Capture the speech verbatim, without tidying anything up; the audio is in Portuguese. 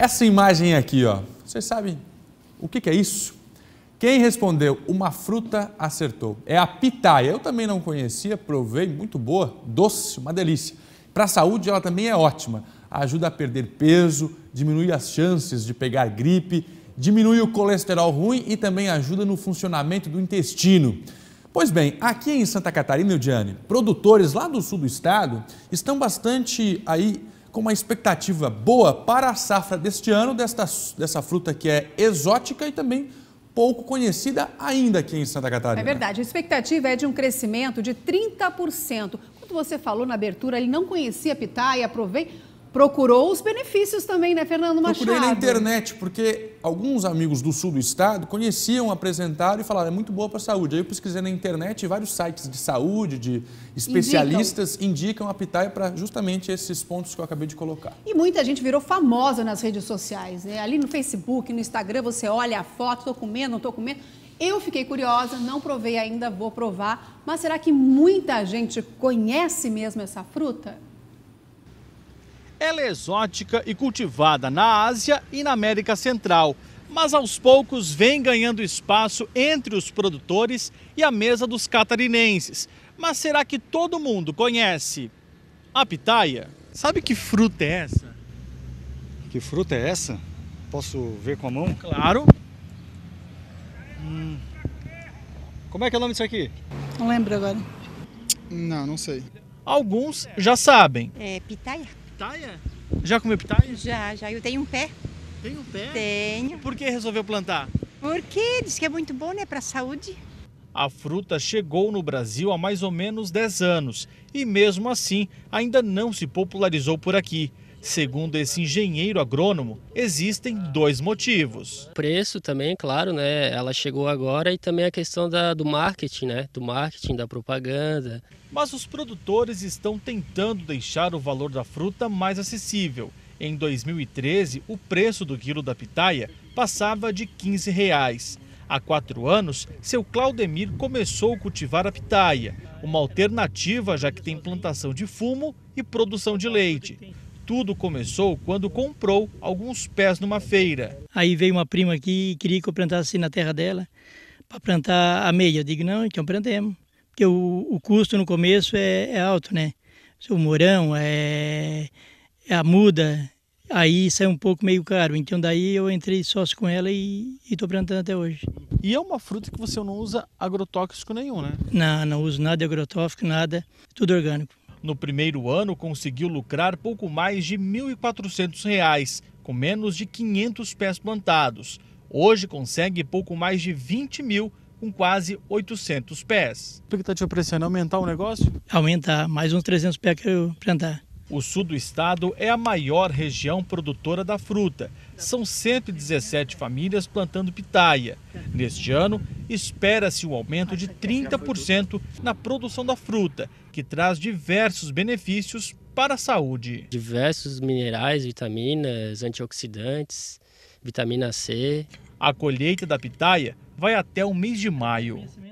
Essa imagem aqui, ó, vocês sabem o que que é isso? Quem respondeu uma fruta acertou. É a pitaia. Eu também não conhecia, provei, muito boa, doce, uma delícia. Para a saúde ela também é ótima. Ajuda a perder peso, diminui as chances de pegar gripe, diminui o colesterol ruim e também ajuda no funcionamento do intestino. Pois bem, aqui em Santa Catarina, Eudiane, produtores lá do sul do estado estão bastante aí com uma expectativa boa para a safra deste ano, desta, dessa fruta que é exótica e também pouco conhecida ainda aqui em Santa Catarina. É verdade, a expectativa é de um crescimento de trinta por cento. Quando você falou na abertura, ele não conhecia a pitaia, provei, procurou os benefícios também, né, Fernando Machado? Procurei na internet, porque alguns amigos do sul do estado conheciam, apresentaram e falaram, é muito boa para a saúde. Aí eu pesquisei na internet e vários sites de saúde, de especialistas, indicam, indicam a pitaia para justamente esses pontos que eu acabei de colocar. E muita gente virou famosa nas redes sociais, né? Ali no Facebook, no Instagram, você olha a foto, estou comendo, não estou comendo. Eu fiquei curiosa, não provei ainda, vou provar. Mas será que muita gente conhece mesmo essa fruta? Ela é exótica e cultivada na Ásia e na América Central, mas aos poucos vem ganhando espaço entre os produtores e a mesa dos catarinenses. Mas será que todo mundo conhece a pitaia? Sabe que fruta é essa? Que fruta é essa? Posso ver com a mão? Claro. Hum. Como é que é o nome disso aqui? Não lembro agora. Não, não sei. Alguns já sabem. É pitaia? Pitaia? Já comeu pitaia? Já, já. Eu tenho um pé. Tem um pé? Tenho. Por que resolveu plantar? Porque diz que é muito bom, né, para a saúde. A fruta chegou no Brasil há mais ou menos dez anos e mesmo assim ainda não se popularizou por aqui. Segundo esse engenheiro agrônomo, existem dois motivos. O preço também, claro, né? Ela chegou agora e também a questão da, do marketing, né? Do marketing, da propaganda. Mas os produtores estão tentando deixar o valor da fruta mais acessível. Em dois mil e treze, o preço do quilo da pitaia passava de quinze reais. Há quatro anos, seu Claudemir começou a cultivar a pitaia, uma alternativa já que tem plantação de fumo e produção de leite. Tudo começou quando comprou alguns pés numa feira. Aí veio uma prima aqui e queria que eu plantasse na terra dela para plantar a meia. Eu digo, não, então plantemos. Porque o, o custo no começo é, é alto, né? O morão, é, é a muda, aí sai um pouco meio caro. Então daí eu entrei sócio com ela e estou plantando até hoje. E é uma fruta que você não usa agrotóxico nenhum, né? Não, não uso nada de agrotóxico, nada, tudo orgânico. No primeiro ano, conseguiu lucrar pouco mais de mil e quatrocentos reais, com menos de quinhentos pés plantados. Hoje consegue pouco mais de vinte mil, com quase oitocentos pés. A expectativa para esse ano é aumentar o negócio? Aumentar, mais uns trezentos pés que eu plantar. O sul do estado é a maior região produtora da fruta. São cento e dezessete famílias plantando pitaia. Neste ano, espera-se um aumento de trinta por cento na produção da fruta, que traz diversos benefícios para a saúde. Diversos minerais, vitaminas, antioxidantes, vitamina C. A colheita da pitaia vai até o mês de maio.